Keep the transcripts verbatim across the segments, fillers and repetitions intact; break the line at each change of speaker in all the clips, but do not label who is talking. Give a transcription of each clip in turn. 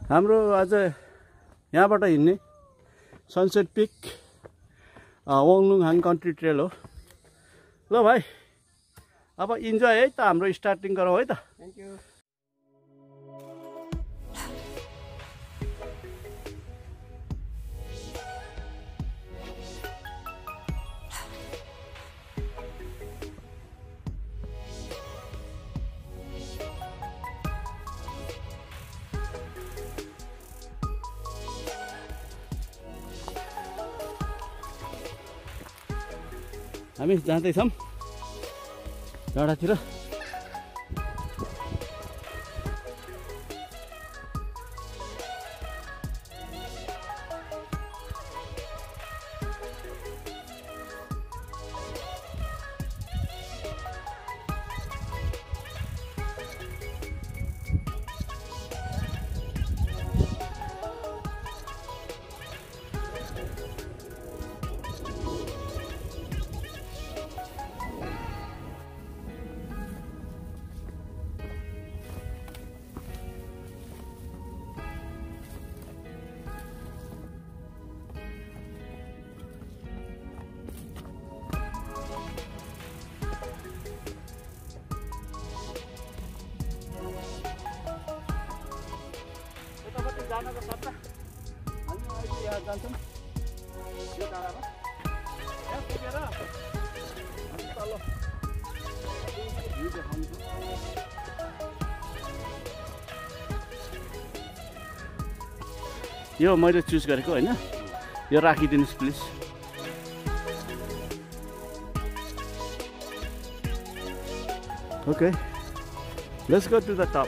हाम्रो आज यहाँबाट हिँड्ने sunset peak Wanglung country trail हो। ल भाइ अब इन्जोय है त, हाम्रो स्टार्टिङ गरौँ है त।
Thank you.
हामी जाँदैछौँ डाँडातिर। जानको सट्टा हामी अहिले यहाँ जान्छौँ यो डाँडामा। यहाँ पुगेर हामी तल भ्यू देखाउँछौँ। यो मैले चुज गरेको होइन, यो राखिदिनुहोस् please. Okay, let's go to the top.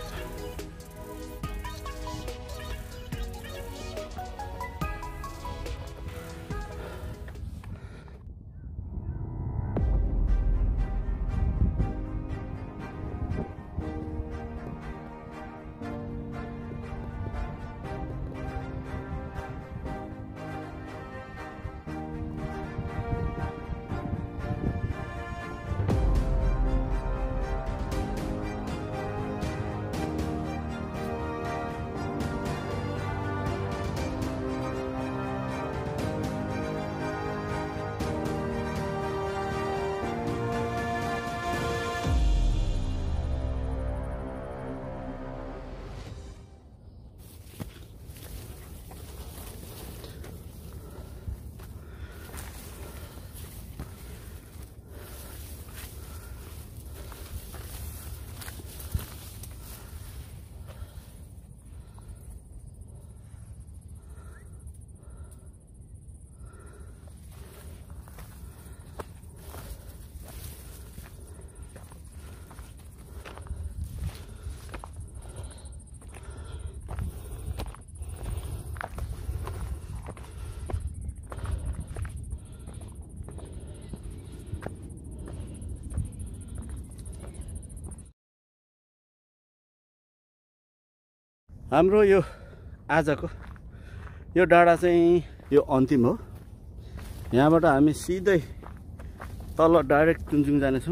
हाम्रो यो आजको यो डाँडा चाहिँ यो अन्तिम हो। यहाँबाट हामी सिधै तल डाइरेक्ट तुन्जुङ जानेछौँ।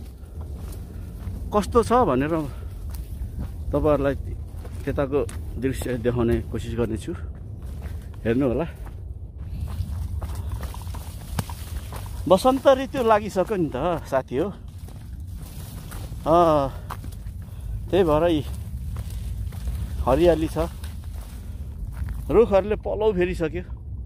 कस्तो छ भनेर तपाईहरुलाई त्यताको दृश्य देखाउने कोसिस गर्नेछु, हेर्नु होला। बसन्त ऋतु लागिसक्यो नि त साथी हो। अँ त्यही भएर हरियाली छ, रुखहरूले पलौ फेरिसक्यो।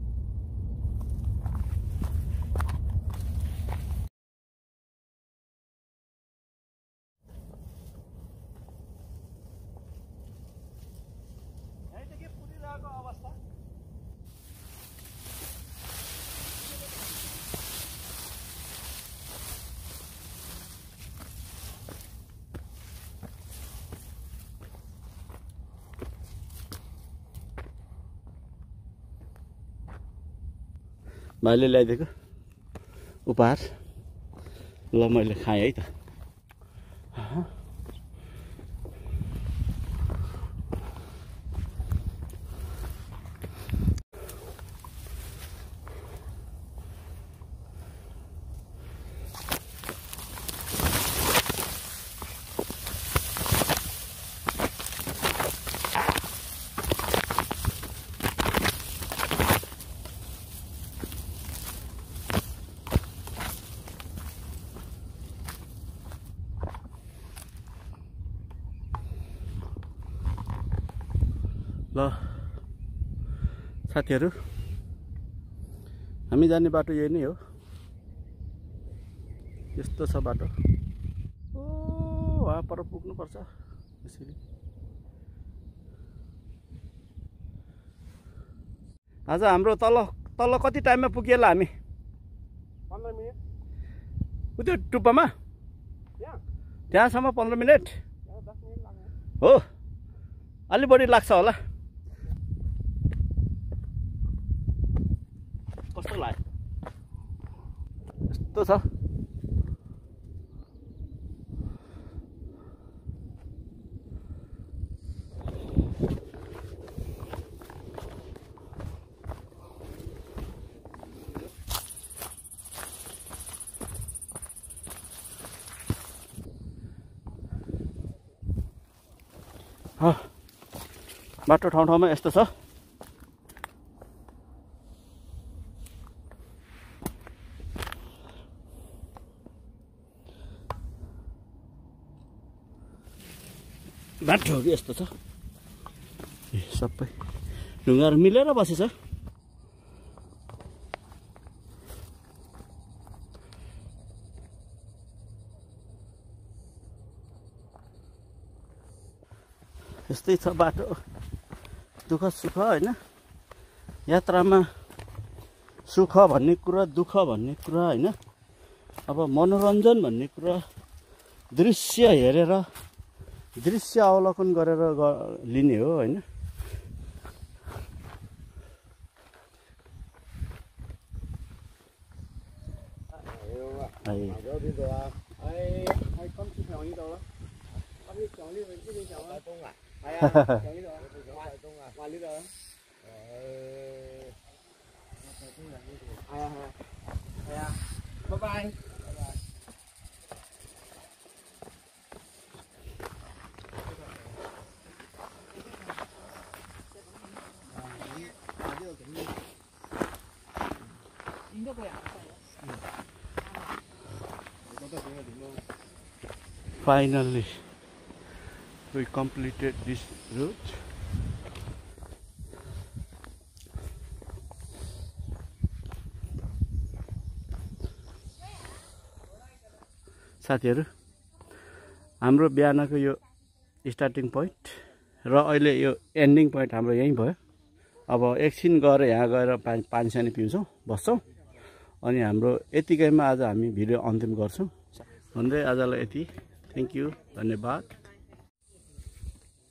भाइले ल्याइदिएको उपहार, ल मैले खाएँ है त। ल साथीहरू हामी जाने बाटो यही नै हो यस्तो छ बाटो ओ वहाँ पर पुग्नु पर्छ यसरी आज हाम्रो तल तल कति टाइममा पुगिएला हामी
पन्ध्र मिनट
उतै टुप्पामा
त्यहाँ
त्यहाँसम्म पन्ध्र मिनट
दस मिनट लाग्छ
हो अलि बढी लाग्छ होला कस्तो लाग्यो यस्तो छ बाटो ठाउँ ठाउँमा यस्तो छ बाटोहरू यस्तो छ ए सबै ढुङ्गाहरू मिलेर बसेछ यस्तै छ बाटो दुःख सुख हैन यात्रामा सुख भन्ने कुरा दुःख भन्ने कुरा हैन अब मनोरञ्जन भन्ने कुरा दृश्य हेरेर दृश्य अवलोकन गरेर लिने हो हैन
Bye bye.
Finally, we completed this route. साथीहरु हाम्रो बिहानको यो स्टार्टिङ पोइन्ट र अहिले यो एन्डिङ पोइन्ट हाम्रो यही भयो अब एकछिन गएर यहाँ गएर पानी सानी पिउँछौं बस्छौं अनि हाम्रो यतिकैमा आज हामी भिडियो अन्तिम गर्छौं भन्दै आजलाई यति थ्यांक यू धन्यवाद।